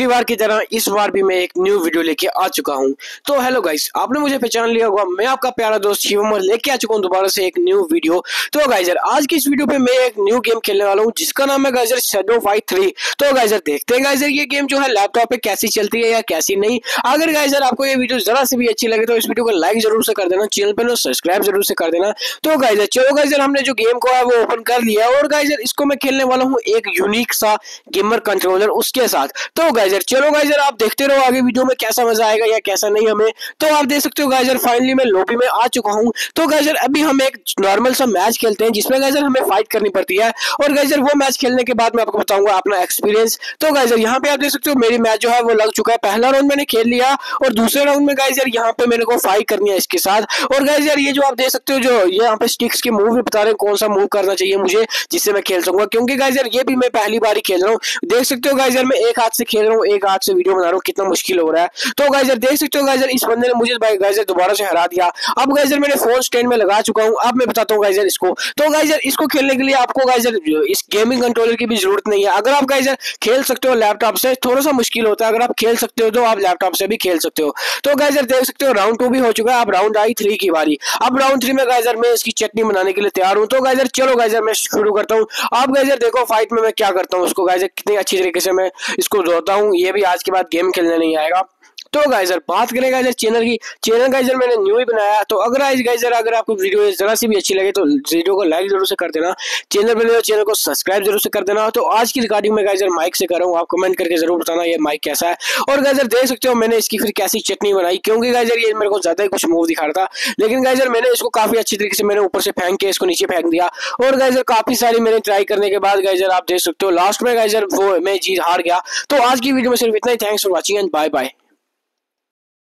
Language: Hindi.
पिछली बार की तरह इस बार भी मैं एक न्यू वीडियो लेके आ चुका हूं। तो हेलो गाइस, आपने मुझे पहचान लिया होगा। मैं आपका प्यारा दोस्त शिवम और लेके आ चुका हूं दोबारा से एक न्यू वीडियो। तो गाइजर आज की इस वीडियो पे मैं एक न्यू गेम खेलने वाला हूं जिसका नाम है गाइजर शैडो फाइट 3। तो गाइजर देखते हैं गाइजर ये गेम जो है लैपटॉप पे कैसी चलती है या कैसी नहीं। अगर गाइजर आपको ये वीडियो जरा से भी अच्छी लगे तो इस वीडियो को लाइक जरूर से कर देना, चैनल पे सब्सक्राइब जरूर से कर देना। तो गाइजर चलो गाइजर हमने जो गेम को है वो ओपन कर लिया और गाइजर इसको मैं खेलने वाला हूँ एक यूनिक सा गेमर कंट्रोलर उसके साथ। तो गाइजर चलो गाइजर आप देखते रहो आगे वीडियो में कैसा मजा आएगा या कैसा नहीं हमें। तो आप देख सकते हो गाइजर फाइनली मैं लॉबी में आ चुका हूं। तो गाइजर अभी हम एक नॉर्मल सा मैच खेलते हैं जिसमें गाइजर हमें फाइट करनी पड़ती है और गाइजर वो मैच खेलने के बाद मैं आपको बताऊंगा अपना एक्सपीरियंस। तो गाइजर यहाँ पे आप देख सकते हो मेरी मैच जो है वो लग चुका है। पहला राउंड मैंने खेल लिया और दूसरे राउंड में गाइजर यहाँ पे मेरे को फाइट करनी है इसके साथ। और गाइजर ये जो आप देख सकते हो जो ये यहाँ पे स्टिक्स के मूव भी बता रहे हैं कौन सा मूव करना चाहिए मुझे जिससे मैं खेल सकूंगा, क्योंकि गाइजर ये भी मैं पहली बार ही खेल रहा हूँ। देख सकते हो गाइजर मैं एक हाथ से खेल रहा हूँ, एक हाथ से वीडियो बना रहा हूँ, कितना मुश्किल हो रहा है। तो गाइजर देख सकते हो गाइजर इस बंदे ने मुझे गाइजर दोबारा से हरा दिया। अब गाइजर मैंने फोन स्टैंड में लगा चुका हूँ। अब मैं बताता हूँ गाइजर इसको। तो गाइजर इसको खेलने के लिए आपको गाइजर इस गेमिंग कंट्रोलर की भी जरूरत नहीं है। अगर आप गाइजर खेल सकते हो लैपटॉप से, थोड़ा सा मुश्किल होता है, अगर आप खेल सकते हो तो आप लैपटॉप से भी खेल सकते हो। तो गाइजर देख सकते हो राउंड 2 भी हो चुका है, अब राउंड आई 3 की बारी। अब राउंड 3 में गाइजर मैं इसकी चटनी बनाने के लिए तैयार हूँ। तो गाइजर चलो गाइजर मैं शुरू करता हूँ। आप गाइजर देखो फाइट में मैं क्या करता हूँ उसको गाइजर कितनी अच्छी तरीके से मैं इसको धोता हूँ। ये भी आज के बाद गेम खेलने नहीं आएगा। तो गाइजर बात करें गाइजर चैनल की, चैनल गाइजर मैंने न्यू ही बनाया। तो अगर गाइजर अगर आपको वीडियो जरा सी भी अच्छी लगे तो वीडियो को लाइक जरूर से कर देना, चैनल पे नए चैनल को सब्सक्राइब जरूर से कर देना। तो आज की रिकॉर्डिंग में गाइजर माइक से कर रहा हूँ, आप कमेंट करके जरूर बताना ये माइक कैसा है। और गाइजर देख सकते हो मैंने इसकी फिर कैसी चटनी बनाई, क्योंकि गाइजर ये मेरे को ज्यादा ही कुछ मूव दिखा रहा था, लेकिन गाइजर मैंने इसको काफी अच्छी तरीके से मैंने ऊपर से फेंक के इसको नीचे फेंक दिया। और गाइजर काफी सारी मैंने ट्राई करने के बाद गाइजर आप देख सकते हो लास्ट में गाइजर वो मैं जीत हार गया। तो आज की वीडियो में सिर्फ इतना ही। Thanks for watching and bye bye.